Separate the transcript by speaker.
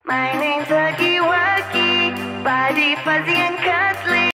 Speaker 1: My name's Huggy Wuggy, body fuzzy and cuddly.